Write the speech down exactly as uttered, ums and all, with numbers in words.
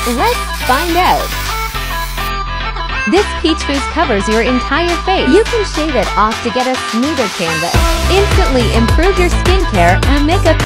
Let's find out. This Peachfuzz covers your entire face. You can shave it off to get a smoother canvas. Instantly improve your skincare and makeup.